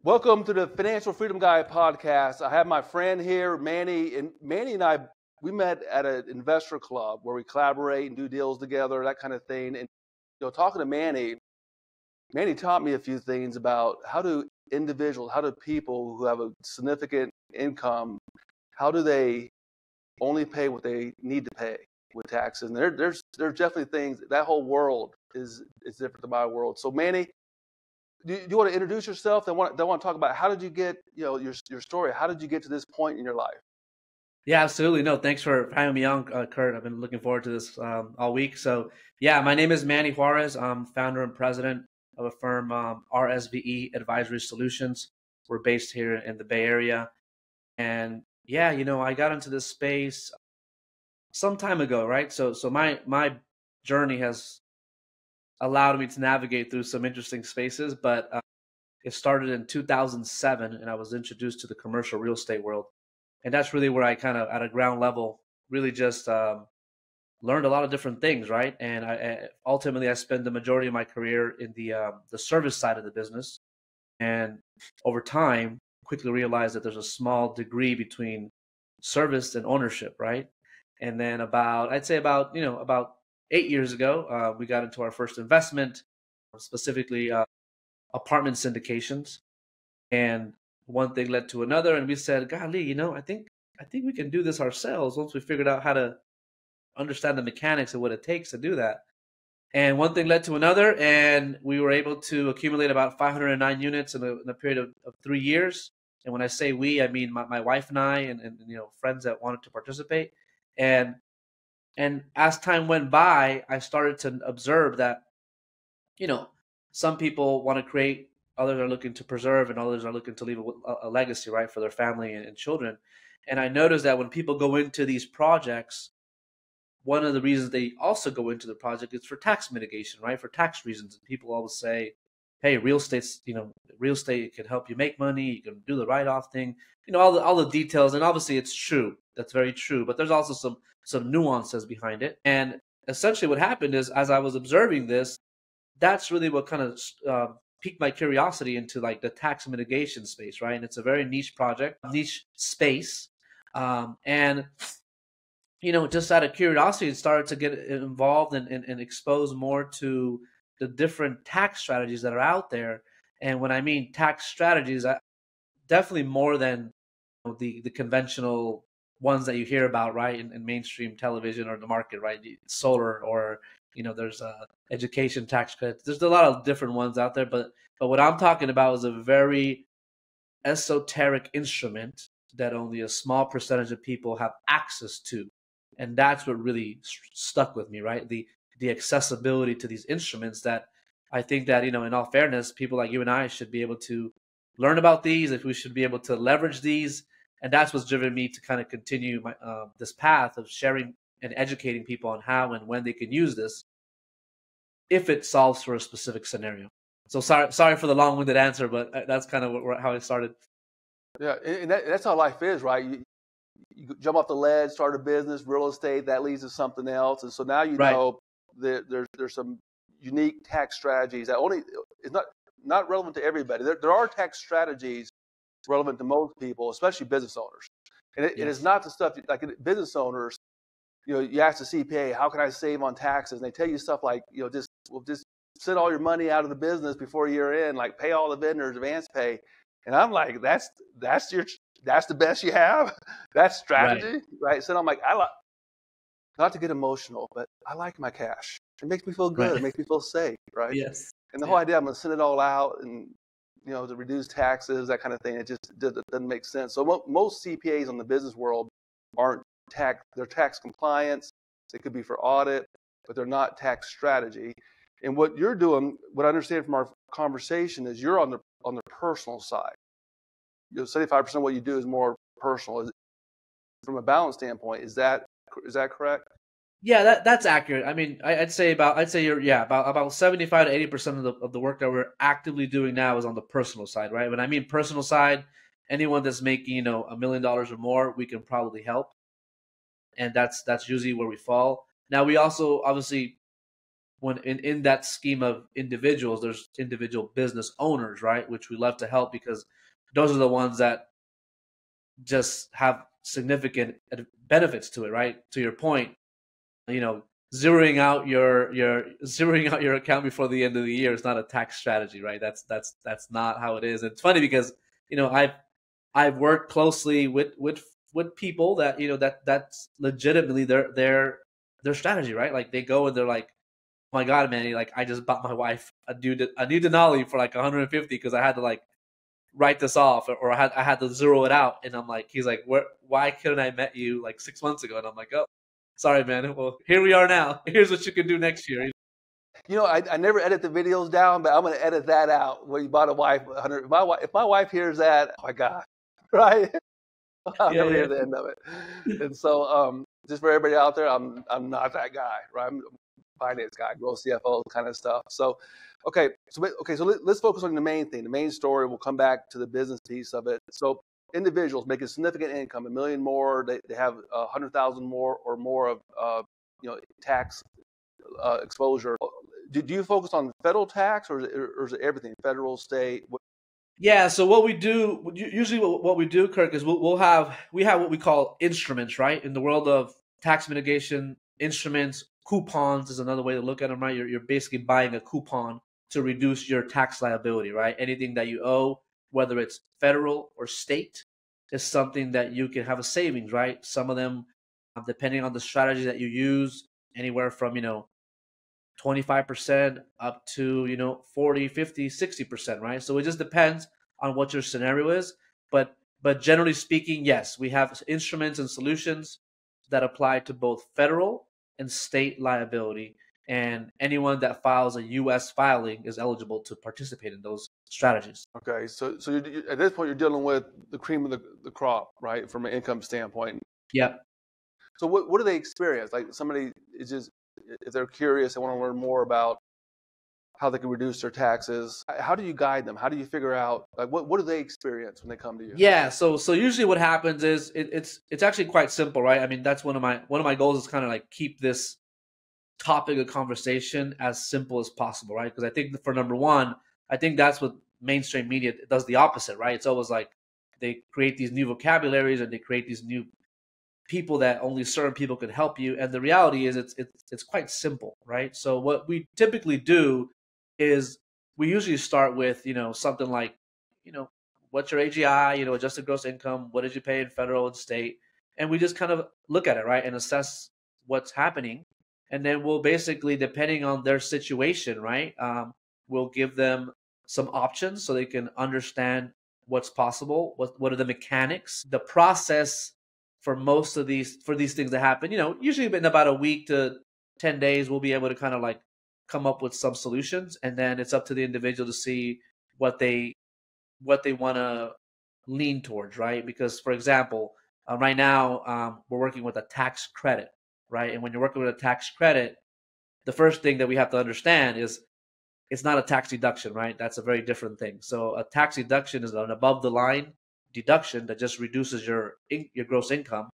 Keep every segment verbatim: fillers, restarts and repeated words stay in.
Welcome to the Financial Freedom Guy podcast. I have my friend here, Manny, and Manny and I, we met at an investor club where we collaborate and do deals together, that kind of thing. And you know, talking to Manny, Manny taught me a few things about how do individuals, how do people who have a significant income, how do they only pay what they need to pay with taxes? And there, there's there's definitely things, that whole world is is different than my world. So Manny, do you, do you want to introduce yourself? They want they want to talk about how did you get, you know, your your story? How did you get to this point in your life? Yeah, absolutely. No, thanks for having me on, uh, Kurt. I've been looking forward to this um, all week. So, yeah, my name is Manny Juarez. I'm founder and president of a firm, um, R S V E Advisory Solutions. We're based here in the Bay Area. And yeah, you know, I got into this space some time ago, right? So, so my my journey has allowed me to navigate through some interesting spaces, but uh, it started in two thousand seven, and I was introduced to the commercial real estate world. And that's really where I kind of, at a ground level, really just um, learned a lot of different things, right? And I, I ultimately I spent the majority of my career in the um, the service side of the business, and over time, quickly realized that there's a small degree between service and ownership, right? And then about, I'd say about you know about eight years ago, uh, we got into our first investment, specifically uh, apartment syndications, and one thing led to another, and we said, golly, you know, I think I think we can do this ourselves once we figured out how to understand the mechanics of what it takes to do that. And one thing led to another, and we were able to accumulate about five hundred nine units in a, in a period of, of three years. And when I say we, I mean my, my wife and I, and, and you know friends that wanted to participate. And and as time went by, I started to observe that, you know, some people want to create, others are looking to preserve, and others are looking to leave a, a legacy, right, for their family and, and children. And I noticed that when people go into these projects, one of the reasons they also go into the project is for tax mitigation, right, for tax reasons. And people always say, hey, real estate's, you know, real estate can help you make money. You can do the write-off thing, you know, all the all the details. And obviously, it's true. That's very true. But there's also some some nuances behind it. And essentially, what happened is, as I was observing this, that's really what kind of uh, piqued my curiosity into like the tax mitigation space, right? And it's a very niche project, niche space, um, and you know, just out of curiosity, started to get involved and, and, and expose more to the different tax strategies that are out there. And when I mean tax strategies, I, definitely more than you know, the the conventional ones that you hear about, right, in, in mainstream television or the market, right? Solar, or you know, there's a education tax credit. There's a lot of different ones out there, but but what I'm talking about is a very esoteric instrument that only a small percentage of people have access to, and that's what really st- stuck with me, right? The the accessibility to these instruments that I think that, you know, in all fairness, people like you and I should be able to learn about these, if we should be able to leverage these. And that's what's driven me to kind of continue my uh, this path of sharing and educating people on how and when they can use this if it solves for a specific scenario. So sorry, sorry for the long-winded answer, but uh, that's kind of what, how I started. Yeah, and that, that's how life is, right? You, you jump off the ledge, start a business, real estate, that leads to something else, and so now you Right. know that there's there's some unique tax strategies that only is not not relevant to everybody. There there are tax strategies relevant to most people, especially business owners, and it, it is Yes. not the stuff like business owners. You know, you ask the C P A, how can I save on taxes? And they tell you stuff like, you know, just well, just send all your money out of the business before year end, like pay all the vendors, advance pay. And I'm like, that's that's your that's the best you have. That's Right. strategy, right? So I'm like, I like not to get emotional, but I like my cash. It makes me feel good. It Right. makes me feel safe, right? Yes. And the whole Yeah. idea I'm going to send it all out and you know to reduce taxes, that kind of thing, it just it doesn't make sense. So mo- most C P As in the business world aren't tax. They're tax compliance. They could be for audit, but they're not tax strategy. And what you're doing, what I understand from our conversation, is you're on the on the personal side. You know, seventy-five percent of what you do is more personal. Is, from a balance standpoint, is that is that correct? Yeah, that that's accurate. I mean, I, I'd say about I'd say you're yeah about about seventy five to eighty percent of the of the work that we're actively doing now is on the personal side, right? When I mean personal side, anyone that's making you know a million dollars or more, we can probably help, and that's that's usually where we fall. Now we also obviously when in, in that scheme of individuals, there's individual business owners, right? Which we love to help because those are the ones that just have significant benefits to it, right? To your point, you know, zeroing out your your zeroing out your account before the end of the year is not a tax strategy, right? That's that's that's not how it is. It's funny because, you know, I've I've worked closely with with with people that, you know, that that's legitimately their their their strategy, right? Like they go and they're like, oh my God, man, like I just bought my wife a new a new Denali for like one hundred fifty because I had to like write this off, or I had I had to zero it out. And I'm like, he's like, where, why couldn't I met you like six months ago? And I'm like, oh, sorry, man. Well, here we are now. Here's what you can do next year. You know, I, I never edit the videos down, but I'm going to edit that out where you bought a wife. one hundred If my, wife, if my wife hears that, oh my God, right? I'll Yeah, never yeah. hear the end of it. And so, um, just for everybody out there, I'm I'm not that guy, right? I'm a finance guy, growth C F O kind of stuff. So, okay, so okay, so let, let's focus on the main thing, the main story. We'll come back to the business piece of it. So, individuals making significant income, a million more, they, they have a hundred thousand more or more of uh, you know tax uh, exposure. Do, do you focus on federal tax, or is, it, or is it everything, federal, state? What? Yeah. So what we do usually, what, what we do, Kirk, is we'll, we'll have we have what we call instruments, right? In the world of tax mitigation, instruments, coupons is another way to look at them, right? You're you're basically buying a coupon to reduce your tax liability, right? Anything that you owe, whether it's federal or state, is something that you can have a savings, right? Some of them, uh, depending on the strategy that you use, anywhere from, you know, twenty-five percent up to, you know, forty, fifty, sixty percent, right? So it just depends on what your scenario is. But but generally speaking, yes, we have instruments and solutions that apply to both federal and state liability. And anyone that files a U S filing is eligible to participate in those strategies. Okay, so so you, at this point, you're dealing with the cream of the, the crop, right, from an income standpoint. Yep. So what what do they experience? Like somebody is just, if they're curious, they want to learn more about how they can reduce their taxes. How do you guide them? How do you figure out, like, what, what do they experience when they come to you? Yeah, so so usually what happens is it, it's it's actually quite simple, right? I mean, that's one of my one of my goals is kind of like keep this topic of conversation as simple as possible, right? Because I think for number one, I think that's what mainstream media does the opposite, right? It's always like they create these new vocabularies and they create these new people that only certain people can help you. And the reality is it's it's it's quite simple, right? So what we typically do is we usually start with, you know, something like, you know, what's your A G I, you know, adjusted gross income, what did you pay in federal and state? And we just kind of look at it, right? And assess what's happening. And then we'll basically, depending on their situation, right, um, we'll give them some options so they can understand what's possible, what what are the mechanics, the process for most of these for these things to happen. You know, usually in about a week to ten days, we'll be able to kind of like come up with some solutions, and then it's up to the individual to see what they what they want to lean towards, right? Because, for example, uh, right now um, we're working with a tax credit, right? And when you're working with a tax credit, the first thing that we have to understand is it's not a tax deduction, right? That's a very different thing. So a tax deduction is an above the line deduction that just reduces your your gross income.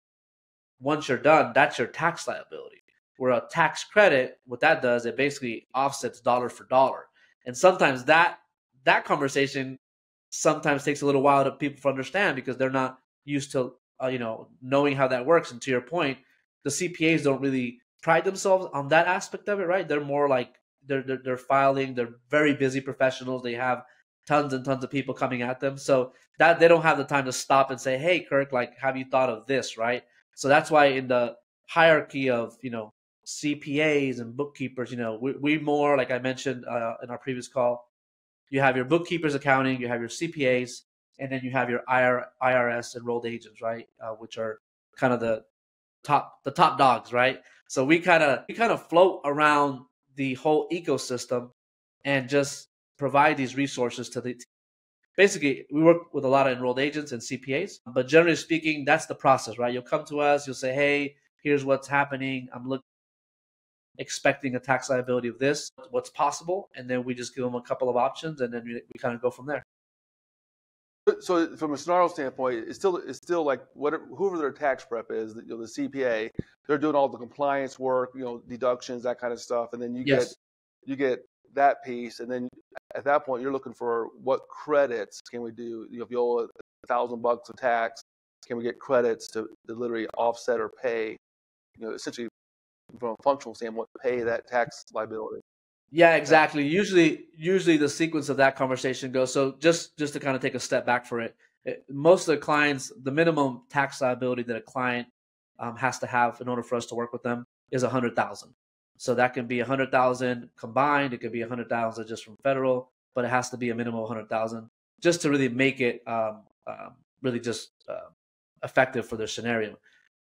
Once you're done, that's your tax liability. Where a tax credit, what that does, it basically offsets dollar for dollar. And sometimes that that conversation sometimes takes a little while to people to understand because they're not used to uh, you know knowing how that works. And to your point, the C P As don't really pride themselves on that aspect of it, right? They're more like they're they're, they're filing. They're very busy professionals. They have tons and tons of people coming at them, so that they don't have the time to stop and say, "Hey, Kirk, like, have you thought of this?" Right? So that's why in the hierarchy of you know C P As and bookkeepers, you know, we, we more like I mentioned uh, in our previous call. You have your bookkeepers accounting, you have your C P As, and then you have your I R S enrolled agents, right? Uh, which are kind of the top the top dogs, right? So we kind of we kind of float around the whole ecosystem and just provide these resources to the basically we work with a lot of enrolled agents and C P As, but generally speaking, that's the process, right? You'll come to us, you'll say, "Hey, here's what's happening. I'm looking expecting a tax liability of this, what's possible," and then we just give them a couple of options, and then we, we kind of go from there. So from a scenario standpoint, it's still it's still like whatever whoever their tax prep is, you know, the C P A, they're doing all the compliance work, you know, deductions, that kind of stuff, and then you get Yes. you get that piece, and then at that point you're looking for what credits can we do? You know, if you owe a thousand bucks of tax, can we get credits to, to literally offset or pay? You know, essentially from a functional standpoint, pay that tax liability. Yeah, exactly. Usually, usually the sequence of that conversation goes. So just just to kind of take a step back for it, it most of the clients, the minimum tax liability that a client um, has to have in order for us to work with them is a hundred thousand. So that can be a hundred thousand combined. It could be a hundred thousand just from federal, but it has to be a minimum of hundred thousand just to really make it um, um, really just uh, effective for their scenario.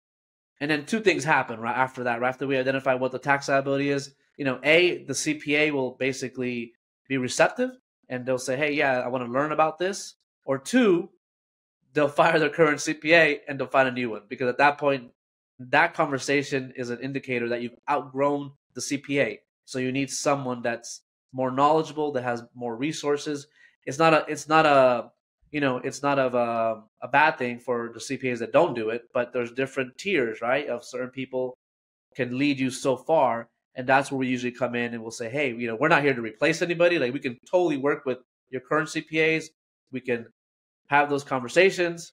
And then two things happen right after that. Right after we identify what the tax liability is, you know, A, the C P A will basically be receptive and they'll say, hey, yeah, I want to learn about this. Or two, they'll fire their current C P A and they'll find a new one. Because at that point, that conversation is an indicator that you've outgrown the C P A. So you need someone that's more knowledgeable, that has more resources. It's not a, it's not a, you know, it's not of a, a bad thing for the C P As that don't do it, but there's different tiers, right? Of certain people can lead you so far. And that's where we usually come in and we'll say, hey, you know, we're not here to replace anybody. Like we can totally work with your current C P As. We can have those conversations.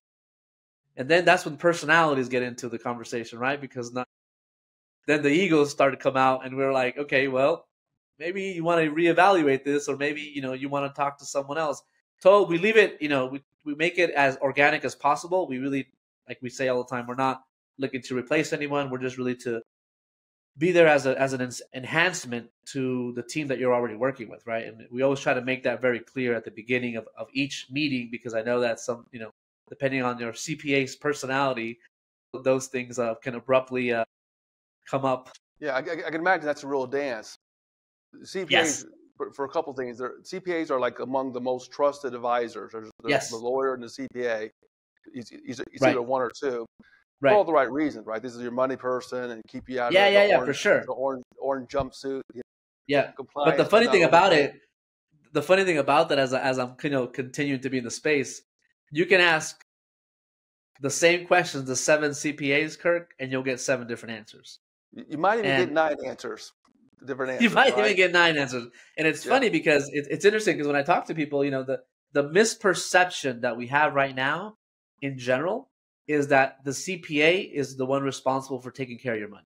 And then that's when personalities get into the conversation, right? Because not, then the egos start to come out and we're like, okay, well, maybe you want to reevaluate this, or maybe, you know, you want to talk to someone else. So we leave it, you know, we, we make it as organic as possible. We really, like we say all the time, we're not looking to replace anyone. We're just really to be there as a as an enhancement to the team that you're already working with, right? And we always try to make that very clear at the beginning of, of each meeting, because I know that some, you know, depending on your C P A's personality, those things uh, can abruptly uh, come up. Yeah, I, I can imagine that's a real dance. C P As, Yes. for, for a couple of things, C P As are like among the most trusted advisors. There's, there's Yes. the lawyer and the C P A. He's, he's, he's Right. either one or two. Right. For all the right reasons, right? This is your money person and keep you out yeah, of yeah, the, yeah, orange, for sure. the orange, orange jumpsuit. You know, yeah. But the funny thing about it, the funny thing about that, as as I'm you know continuing to be in the space, you can ask the same questions to seven C P As, Kirk, and you'll get seven different answers. You might even and get nine answers, different answers. You might right? even get nine answers, and it's yeah. funny because it, it's interesting because when I talk to people, you know, the the misperception that we have right now, in general, is that the C P A is the one responsible for taking care of your money,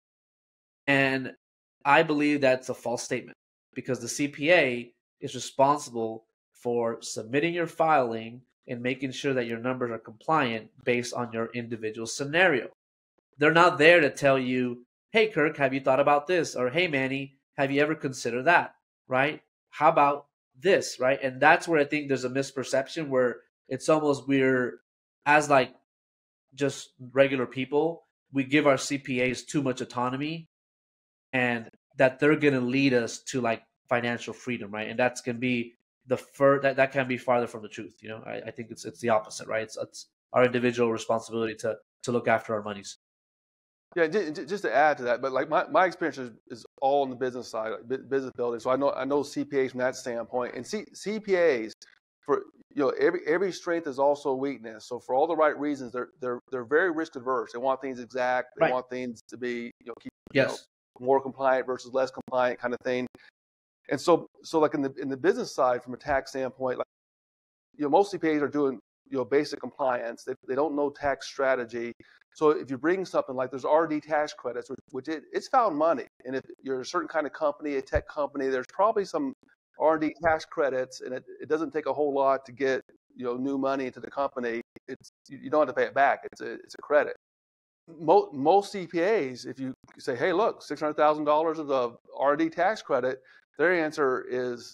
and I believe that's a false statement, because the C P A is responsible for submitting your filing and making sure that your numbers are compliant based on your individual scenario. They're not there to tell you, hey, Kirk, have you thought about this? Or, hey, Manny, have you ever considered that? Right? How about this? Right? And that's where I think there's a misperception where it's almost we're, as like just regular people, we give our C P As too much autonomy, and that they're going to lead us to like financial freedom, right? And that's going to be the fur that, that can be farther from the truth. You know, I, I think it's it's the opposite, right? It's, it's our individual responsibility to to look after our monies. Yeah, just to add to that, but like my, my experience is, is all on the business side, like business building. So I know I know C P As from that standpoint, and C, C P As, for you know, every every strength is also a weakness. So for all the right reasons, they're they're they're very risk averse. They want things exact. They right. want things to be you know keep yes. you know, more compliant versus less compliant kind of thing. And so so like in the in the business side, from a tax standpoint, like you know most C P As are doing you know basic compliance. They they don't know tax strategy. So if you bring something like there's R and D tax credits, which, which it, it's found money, and if you're a certain kind of company, a tech company, there's probably some R and D tax credits, and it, it doesn't take a whole lot to get you know new money into the company. It's you don't have to pay it back. It's a it's a credit. Most, most C P As, if you say, hey, look, six hundred thousand dollars of the R and D tax credit, their answer is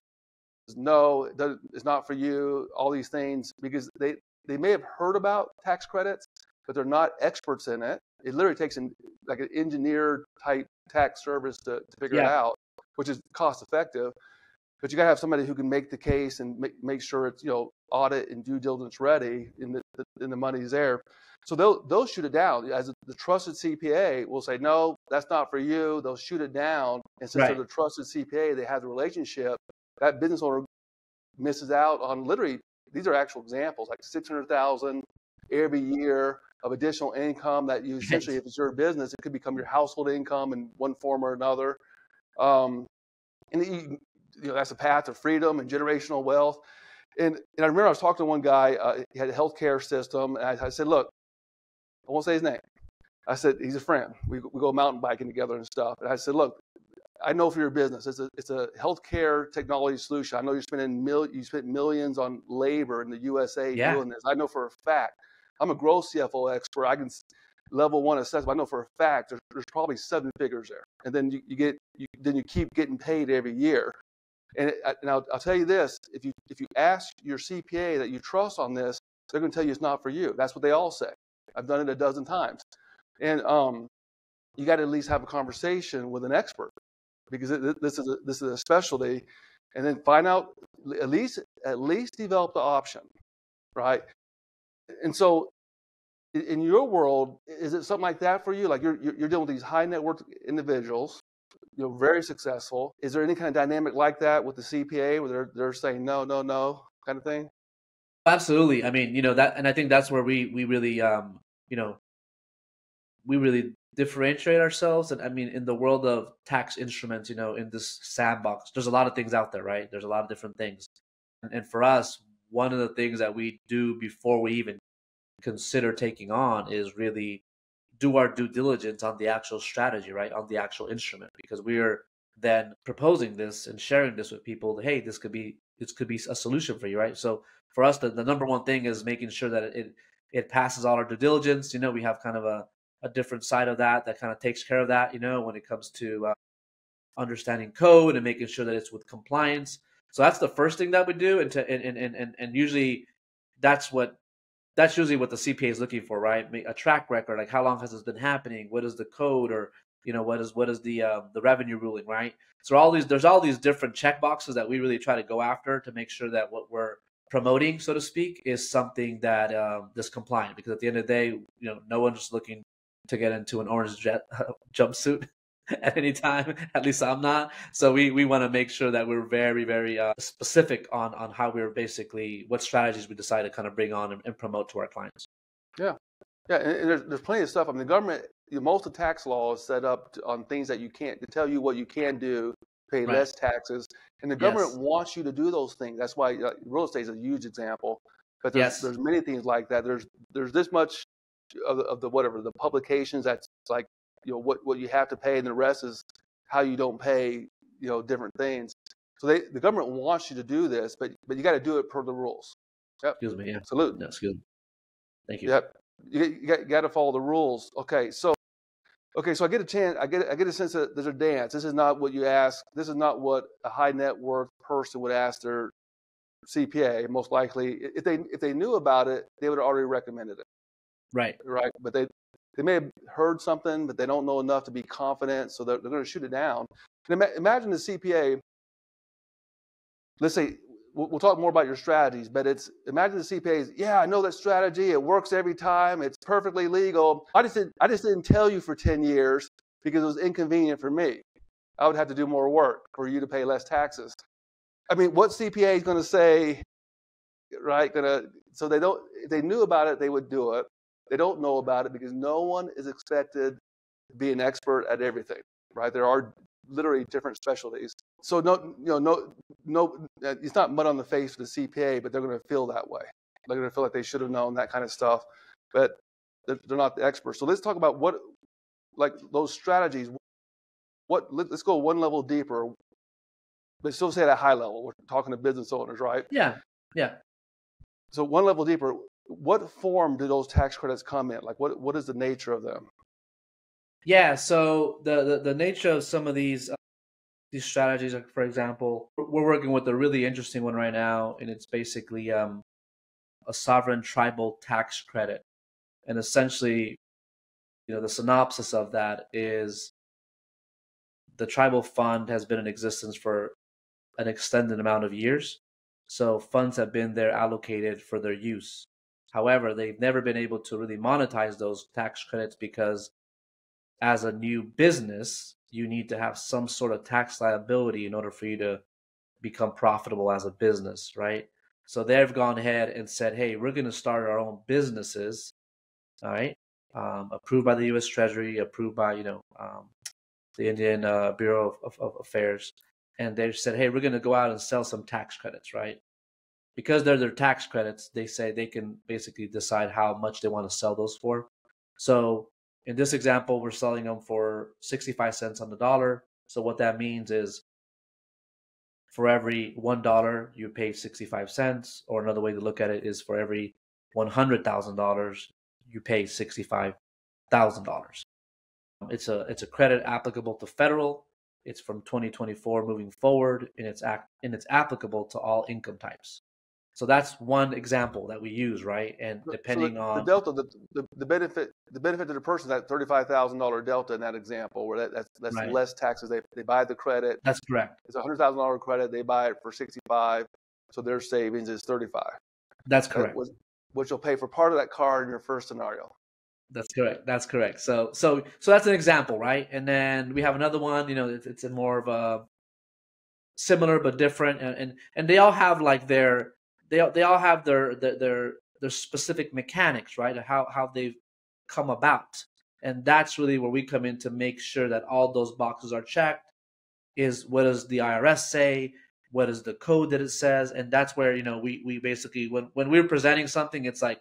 no, it's not for you. All these things, because they they may have heard about tax credits, but they're not experts in it. It literally takes an, like an engineer type tax service to, to figure yeah. it out, which is cost effective. But you got to have somebody who can make the case and make, make sure it's you know audit and due diligence ready, and the, the, and the money's there. So they'll they'll shoot it down. As a, the trusted C P A will say, no, that's not for you. They'll shoot it down, and since right. they're the trusted C P A, they have the relationship. That business owner misses out on literally these are actual examples, like six hundred thousand every year of additional income that you essentially, if it's your business, it could become your household income in one form or another. Um, and you, you know, that's a path to freedom and generational wealth. And, and I remember I was talking to one guy, uh, he had a healthcare system, and I, I said, look, I won't say his name. I said, he's a friend. We, we go mountain biking together and stuff. And I said, look, I know for your business, it's a it's a healthcare technology solution. I know you're spending mil, you spent millions on labor in the U S A Yeah. doing this. I know for a fact. I'm a growth C F O expert. I can level one assess. But I know for a fact there's, there's probably seven figures there. And then you, you get you, then you keep getting paid every year. And, it, and I'll, I'll tell you this: if you if you ask your C P A that you trust on this, they're going to tell you it's not for you. That's what they all say. I've done it a dozen times. And um, you got to at least have a conversation with an expert, because it, this is a, this is a specialty, and then find out, at least at least develop the option, right? And so, in, in your world, is it something like that for you? Like you're you're dealing with these high net worth individuals, you know, very successful. Is there any kind of dynamic like that with the C P A where they're they're saying no, no, no, kind of thing? Absolutely. I mean, you know that, and I think that's where we we really, um, you know, we really differentiate ourselves. And I mean, in the world of tax instruments, you know, in this sandbox, there's a lot of things out there, right? There's a lot of different things. And, and for us, one of the things that we do before we even consider taking on is really do our due diligence on the actual strategy, right? On the actual instrument, because we are then proposing this and sharing this with people. Hey, this could be, this could be a solution for you, right? So for us, the, the number one thing is making sure that it, it passes all our due diligence. You know, we have kind of a, a different side of that that kind of takes care of that, you know, when it comes to uh, understanding code and making sure that it's with compliance. So that's the first thing that we do. And, to, and, and, and, and usually that's what, that's usually what the C P A is looking for, right? A track record, like how long has this been happening? What is the code, or you know, what is what is the um, the revenue ruling, right? So all these, there's all these different check boxes that we really try to go after to make sure that what we're promoting, so to speak, is something that um, is compliant. Because at the end of the day, you know, no one's just looking to get into an orange jet jumpsuit at any time. At least I'm not. So we we want to make sure that we're very very uh, specific on on how we're basically, what strategies we decide to kind of bring on and, and promote to our clients. Yeah, yeah, and, and there's there's plenty of stuff. I mean, the government, you know, most of tax law is set up to, on things that you can't, to tell you what you can do, pay Right. less taxes, and the government Yes. wants you to do those things. That's why uh, real estate is a huge example. But there's Yes. there's many things like that. There's there's this much of the, of the whatever the publications that's like, you know, what what you have to pay, and the rest is how you don't pay, you know, different things. So they the government wants you to do this, but but you got to do it per the rules. Yep. Excuse me. Yeah. Salute. That's good. Thank you. Yep. You, you got, you got to follow the rules. Okay. So okay. So I get a chance. I get I get a sense that there's a dance. This is not what you ask. This is not what a high net worth person would ask their C P A. Most likely, if they if they knew about it, they would have already recommended it. Right. Right. But they they may have heard something, but they don't know enough to be confident, so they're, they're going to shoot it down. And ima- imagine the C P A. Let's say we'll, we'll talk more about your strategies, but it's imagine the C P As. Yeah, I know that strategy. It works every time. It's perfectly legal. I just didn't, I just didn't tell you for ten years because it was inconvenient for me. I would have to do more work for you to pay less taxes. I mean, what C P A is going to say, right? Going to so they don't. If they knew about it, they would do it. They don't know about it because no one is expected to be an expert at everything, right? There are literally different specialties. So no, you know, no, no, it's not mud on the face for the C P A, but they're going to feel that way. They're going to feel like they should have known that kind of stuff, but they're, they're not the experts. So let's talk about what, like those strategies. What? Let's go one level deeper, but still say at a high level. We're talking to business owners, right? Yeah. Yeah. So one level deeper. What form do those tax credits come in? Like, what what is the nature of them? Yeah. So the the, the nature of some of these uh, these strategies, like for example, we're working with a really interesting one right now, and it's basically um, a sovereign tribal tax credit. And essentially, you know, the synopsis of that is the tribal fund has been in existence for an extended amount of years. So funds have been there allocated for their use. However, they've never been able to really monetize those tax credits because as a new business, you need to have some sort of tax liability in order for you to become profitable as a business, right? So they've gone ahead and said, hey, we're going to start our own businesses, all right, um, approved by the U S Treasury, approved by, you know, um, the Indian uh, Bureau of, of Affairs. And they said, hey, we're going to go out and sell some tax credits, right? Because they're their tax credits, they say they can basically decide how much they want to sell those for. So in this example, we're selling them for sixty-five cents on the dollar. So what that means is for every one dollar, you pay sixty-five cents. Or another way to look at it is for every one hundred thousand dollars, you pay sixty-five thousand dollars. It's a it's a credit applicable to federal. It's from twenty twenty-four moving forward, and it's act and it's applicable to all income types. So that's one example that we use, right? And So the, depending the on delta, the, the, the benefit, the benefit to the person, that thirty-five thousand dollar delta in that example, where that, that's that's right, less taxes. They they buy the credit. that's correct. It's a hundred thousand dollar credit. They buy it for sixty-five, so their savings is thirty-five. That's That correct. was, which will pay for part of that car in your first scenario. That's correct. That's correct. So so so that's an example, right? And then we have another one. You know, it's, it's a more of a similar but different, and and, and they all have like their they all- they all have their their their, their specific mechanics, right? How how they've come about, and that's really where we come in to make sure that all those boxes are checked. Is what does the I R S say? What is the code that it says? And that's where you know we we basically when when we're presenting something, it's like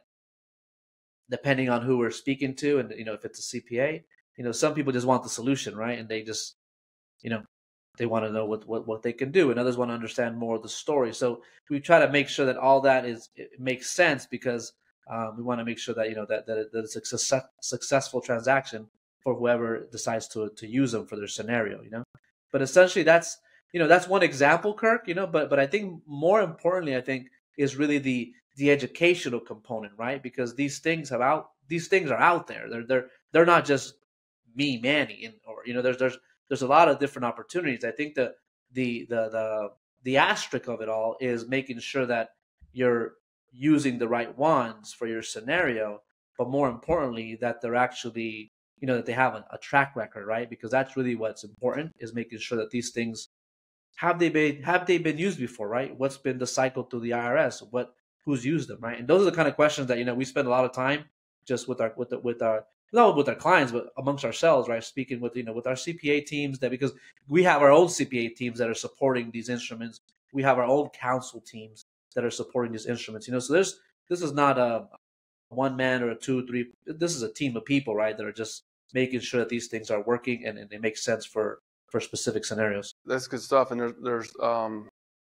depending on who we're speaking to, and you know if it's a C P A, you know some people just want the solution, right? And they just you know they want to know what, what what they can do, and others want to understand more of the story. So we try to make sure that all that is it makes sense, because um, we want to make sure that you know that that, it, that it's a success, successful transaction for whoever decides to to use them for their scenario. You know, but essentially that's you know that's one example, Kirk. You know, but but I think more importantly, I think is really the the educational component, right? Because these things have out these things are out there. They're they're they're not just me, Manny, and or you know there's there's there's a lot of different opportunities. I think the the the the the asterisk of it all is making sure that you're using the right ones for your scenario, but more importantly that they're actually you know that they have a, a track record, right? Because that's really what's important, is making sure that these things have they been have they been used before, right? What's been the cycle through the I R S? What who's used them, right? And those are the kind of questions that you know we spend a lot of time just with our with the, with our not with our clients, but amongst ourselves, right? Speaking with you know with our C P A teams, that because we have our own C P A teams that are supporting these instruments. We have our own counsel teams that are supporting these instruments. You know, so there's this is not a one man or a two, three. This is a team of people, right? That are just making sure that these things are working and, and they make sense for for specific scenarios. That's good stuff. And there's there's um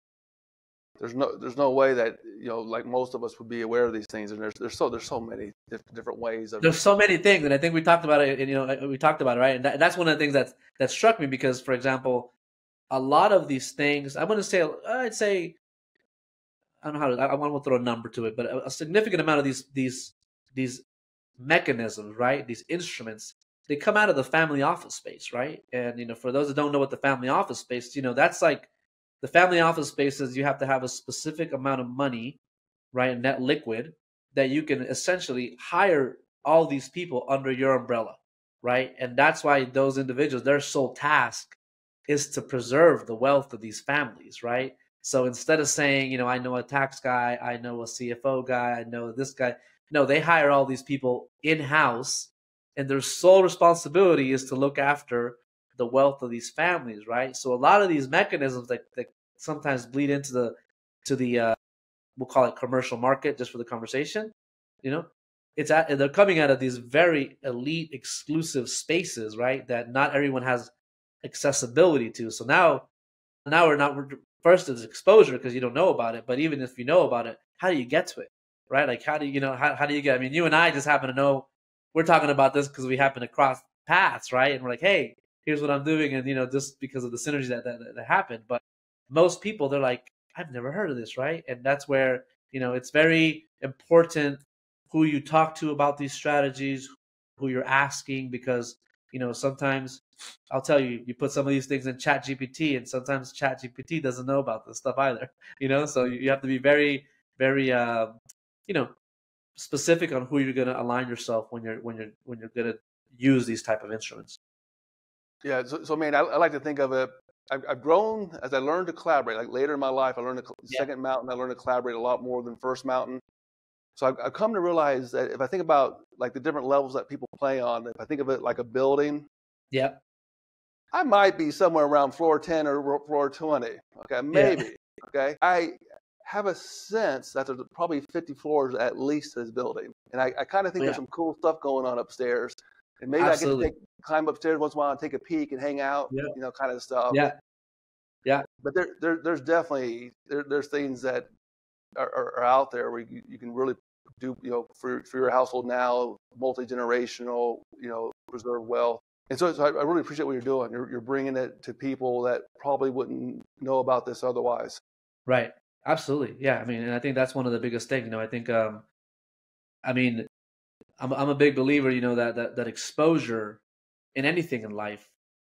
there's no there's no way that you know like most of us would be aware of these things. And there's there's so there's so many diff- different ways of. There's so many things, and I think we talked about it. And, you know, we talked about it, right? And that, that's one of the things that that struck me, because, for example, a lot of these things, I want to say, I'd say, I don't know how to, I want to throw a number to it, but a, a significant amount of these these these mechanisms, right? These instruments, they come out of the family office space, right? And you know, for those that don't know what the family office space, you know, that's like the family office space is you have to have a specific amount of money, right, net liquid, that you can essentially hire all these people under your umbrella, right? And that's why those individuals, their sole task is to preserve the wealth of these families, right? So instead of saying, you know, I know a tax guy, I know a C F O guy, I know this guy, no, they hire all these people in-house, and their sole responsibility is to look after the wealth of these families, right? So a lot of these mechanisms that, that sometimes bleed into the to the uh, we'll call it commercial market, just for the conversation, you know, it's at, they're coming out of these very elite, exclusive spaces, right? That not everyone has accessibility to. So now, now we're not we're, first it's exposure because you don't know about it, but even if you know about it, how do you get to it, right? Like how do you, you know how how do you get? I mean, you and I just happen to know we're talking about this because we happen to cross paths, right? And we're like, hey, here's what I'm doing, and you know, just because of the synergy that that, that happened. But most people, they're like, I've never heard of this, right? And that's where, you know, it's very important who you talk to about these strategies, who you're asking, because, you know, sometimes I'll tell you, you put some of these things in Chat G P T, and sometimes Chat G P T doesn't know about this stuff either, you know? So you have to be very, very, uh, you know, specific on who you're going to align yourself when you're, when you're, when you're going to use these type of instruments. Yeah, so, so man, I, I like to think of it I've, I've grown as I learned to collaborate. Like later in my life, I learned to, Yeah. second mountain, I learned to collaborate a lot more than first mountain. So I've, I've come to realize that if I think about like the different levels that people play on, if I think of it like a building, Yeah. I might be somewhere around floor ten or floor twenty. Okay, maybe. Yeah. Okay, I have a sense that there's probably fifty floors at least to this building, and I, I kind of think Oh, there's yeah. some cool stuff going on upstairs. And maybe I get to Absolutely. take climb upstairs once in a while and take a peek and hang out, Yeah. you know, kind of stuff. Yeah. Yeah. But there, there there's definitely there, there's things that are, are, are out there where you, you can really do, you know, for for your household now, multi-generational, you know, preserve wealth. And so, so I, I really appreciate what you're doing. You're you're bringing it to people that probably wouldn't know about this otherwise. Right. Absolutely. Yeah. I mean, and I think that's one of the biggest things. You know, I think, um, I mean, I'm I'm a big believer. You know that that that exposure in anything in life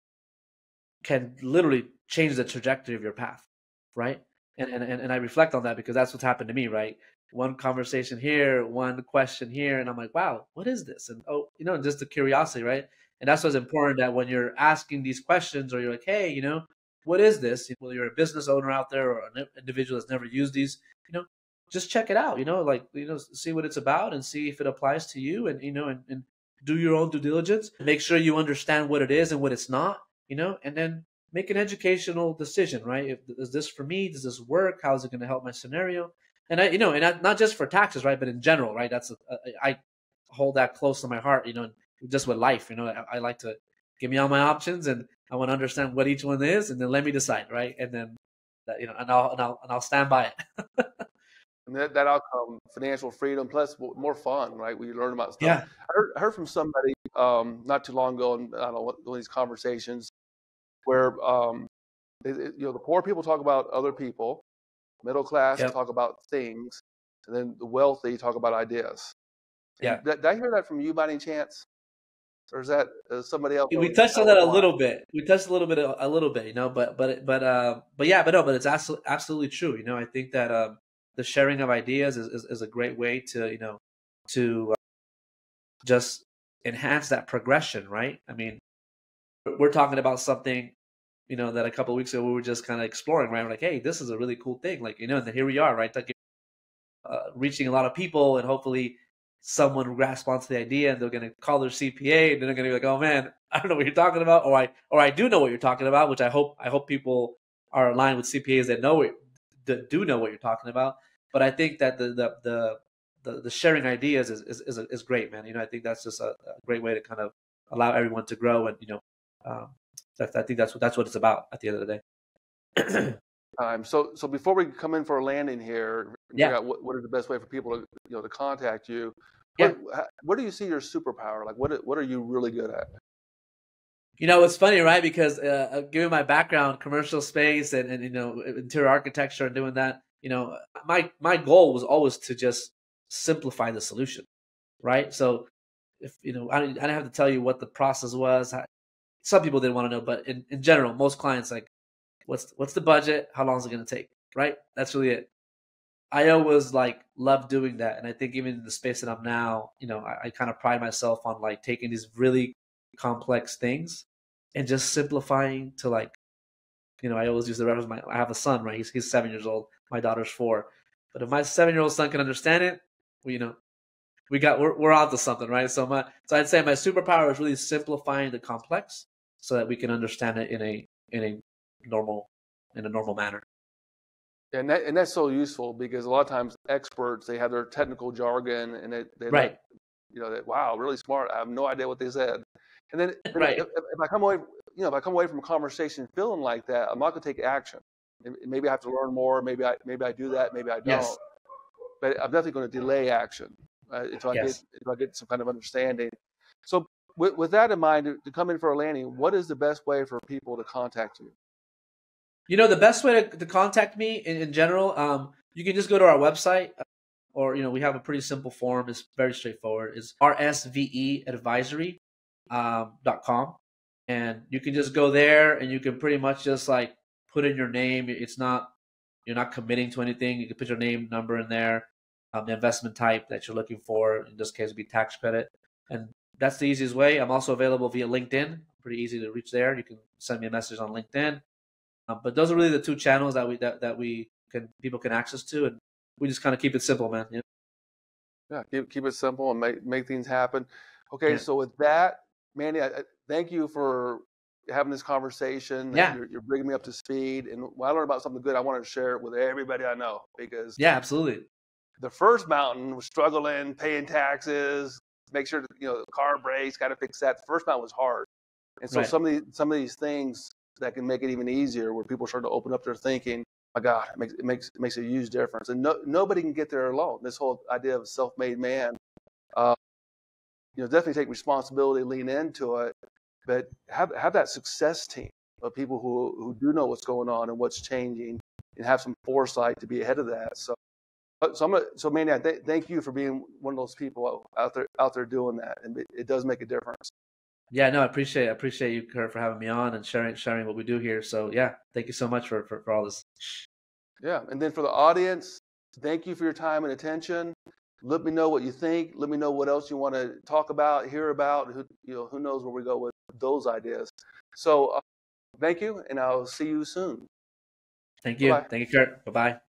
can literally change the trajectory of your path, right? And and and and I reflect on that because that's what's happened to me, right? One conversation here, one question here, and I'm like, wow, what is this? And oh, you know, just the curiosity, right? And that's what's important, that when you're asking these questions, or you're like, hey, you know, what is this? Whether you're a business owner out there or an individual that's never used these, you know, just check it out, you know, like, you know, see what it's about and see if it applies to you, and, you know, and, and do your own due diligence. Make sure you understand what it is and what it's not, you know, and then make an educational decision, right? If, is this for me? Does this work? How is it going to help my scenario? And I, you know, and not, not just for taxes, right? But in general, right? That's, a, a, I hold that close to my heart, you know, just with life, you know, I, I like to give me all my options, and I want to understand what each one is, and then let me decide, right? And then, that, you know, and I'll, and I'll, and I'll stand by it. And that, that outcome, financial freedom, plus more fun, right? Where you learn about stuff. Yeah. I heard, I heard from somebody um, not too long ago, and I don't know, one of these conversations where, um, it, it, you know, the poor people talk about other people, middle class Yep. talk about things, and then the wealthy talk about ideas. Yeah. Did, did I hear that from you by any chance? Or is that uh, somebody else? We touched on that a little bit. We touched a little bit, a little bit, you know, but, but, but, uh, but yeah, but no, but it's absolutely, absolutely true. You know, I think that, um, the sharing of ideas is, is, is a great way to, you know, to uh, just enhance that progression, right? I mean, we're talking about something, you know, that a couple of weeks ago we were just kind of exploring, right? We're like, hey, this is a really cool thing. Like, you know, and then here we are, right? Like, uh, reaching a lot of people, and hopefully someone will grasp onto the idea, and they're going to call their C P A, and then they're going to be like, oh man, I don't know what you're talking about. Or I, or I do know what you're talking about, which I hope, I hope people are aligned with C P As that know it, that do know what you're talking about. But I think that the, the, the, the, the sharing ideas is, is, is, is great, man. You know, I think that's just a, a great way to kind of allow everyone to grow. And, you know, um, that, I think that's what, that's what it's about at the end of the day. Um, so, so before we come in for a landing here, Yeah. figure out what, what is the best way for people to, you know, to contact you. Yeah. What, what do you see your superpower? Like, what, what are you really good at? You know, it's funny, right? Because uh, given my background, commercial space and, and, you know, interior architecture and doing that, you know, my, my goal was always to just simplify the solution, right? So if, you know, I didn't, I didn't have to tell you what the process was. Some people didn't want to know, but in, in general, most clients like, what's, what's the budget? How long is it going to take? Right? That's really it. I always like love doing that. And I think even in the space that I'm now, you know, I, I kind of pride myself on like taking these really complex things and just simplifying to like, you know, I always use the reference. My, I have a son, right? He's, he's seven years old. My daughter's four. But if my seven-year-old son can understand it, well, you know, we got, we're, we're onto something, right? So my, so I'd say my superpower is really simplifying the complex so that we can understand it in a, in a normal, in a normal manner. And that, and that's so useful because a lot of times experts, they have their technical jargon and they, they Right. let, you know, that, wow, really smart. I have no idea what they said. And then, then Right. if, if I come away, you know, if I come away from a conversation feeling like that, I'm not going to take action. Maybe I have to learn more. Maybe I, maybe I do that. Maybe I don't. Yes. But I'm definitely going to delay action uh, until I Yes. get, until I get some kind of understanding. So with, with that in mind, to, to come in for a landing, what is the best way for people to contact you? You know, the best way to, to contact me in, in general, um, you can just go to our website, or, you know, we have a pretty simple form. It's very straightforward. It's R S V E Advisory dot com. And you can just go there and you can pretty much just like put in your name. It's not, you're not committing to anything. You can put your name, number in there, um, the investment type that you're looking for. In this case, it'd be tax credit. And that's the easiest way. I'm also available via LinkedIn. Pretty easy to reach there. You can send me a message on LinkedIn. Uh, but those are really the two channels that we that, that we can people can access to, and we just kind of keep it simple, man. You know? Yeah, keep keep it simple and make make things happen. Okay, Yeah, so with that, Manny, I, I thank you for having this conversation. yeah, You're, you're bringing me up to speed, and when I learned about something good, I want to share it with everybody I know because yeah, absolutely. the first mountain was struggling, paying taxes, make sure that, you know, the car brakes, got to fix that. The first mountain was hard, and so Right. some of these some of these things that can make it even easier, where people start to open up their thinking. My God, it makes it makes it makes a huge difference, and no, nobody can get there alone. This whole idea of a self-made man, uh, you know, definitely take responsibility, lean into it, but have have that success team of people who who do know what's going on and what's changing, and have some foresight to be ahead of that. So, so I'm gonna, so Manny, I th- thank you for being one of those people out there out there doing that, and it, it does make a difference. Yeah, no, I appreciate I appreciate you, Kurt, for having me on and sharing sharing what we do here. So yeah, thank you so much for for, for all this. Yeah, and then for the audience, thank you for your time and attention. Let me know what you think. Let me know what else you want to talk about, hear about. Who, you know, who knows where we go with those ideas. So, uh, thank you, and I'll see you soon. Thank Bye you, bye. thank you, Kurt. Bye bye.